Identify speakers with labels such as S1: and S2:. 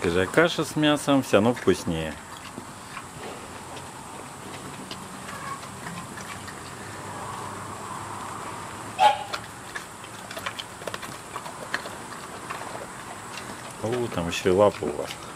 S1: Скажи, а каша с мясом все равно вкуснее. О, там еще и лапа у вас.